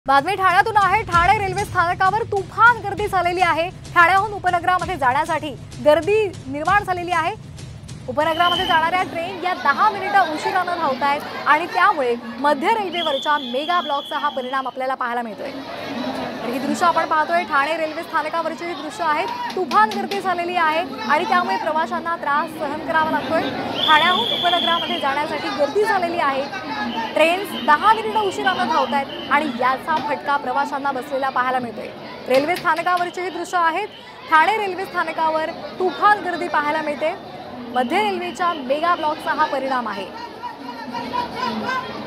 बातमी ठाण्यातून आहे। ठाणे रेल्वे स्थानकावर तुफान गर्दी झालेली आहे। ठाण्याहून उपनगरामध्ये जाण्यासाठी गर्दी निर्माण झालेली आहे। उपनगरामध्ये जाणाऱ्या ट्रेन या 10 मिनिटं उशिराने धावत आहेत आणि त्यामुळे मध्य रेल्वेवरच्या मेगा ब्लॉकचा हा परिणाम आपल्याला पाहायला मिळतोय। ही दृश्य आपण पाहतोय। ठाणे रेल्वे स्थानकावरची ही दृश्य आहेत। तुफान गर्दी झालेली आहे आणि त्यामुळे प्रवाशांना त्रास सहन करावा लागतोय। ठाण्याहून उपनगरामध्ये जाण्यासाठी गर्दी झालेली आहे। ट्रेन्स 10 मिनिटं उशिराने धावत आहेत आणि याचा फटका प्रवाशांना बसलेला पाहायला मिळतोय। रेल्वे स्थानकावरची ही दृश्य आहेत। ठाणे रेल्वे स्थानकावर तुफान गर्दी पाहायला मिळते। मध्य रेल्वेच्या मेगा ब्लॉकचा हा परिणाम आहे।